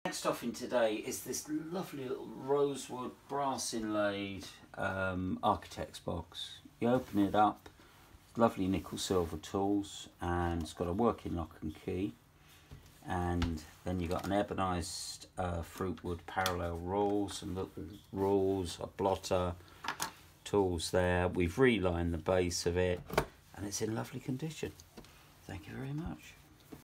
Next offing today is this lovely little rosewood brass inlaid architect's box. You open it up, lovely nickel silver tools, and it's got a working lock and key, and then you got an ebonised fruitwood parallel rule, some little rules, a blotter, tools there. We've relined the base of it and it's in lovely condition. Thank you very much.